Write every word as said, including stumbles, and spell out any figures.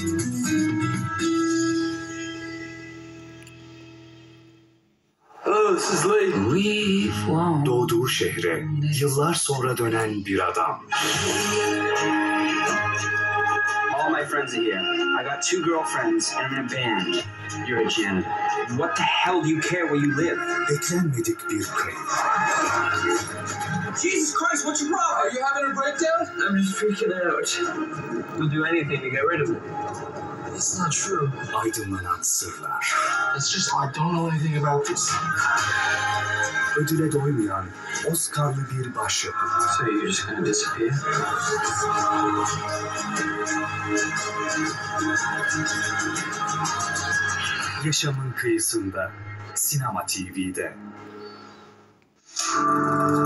Hello, this is Lee. Doğduğu şehre yıllar sonra dönen bir adam. All my friends are here. I got two girlfriends and I'm in a band. You're a janitor. What the hell do you care where you live? Beklenmedik bir kayıp. Jesus Christ, what's your problem? Are you having a breakdown? I'm just freaking out. We'll do anything to get rid of it. It's not true. Aydınlanan sırlar. It's just I don't know anything about this. Ödüle doymayan Oscar'lı bir başyapıt. So you're just gonna disappear? Yaşamın kıyısında, Sinema T V'de.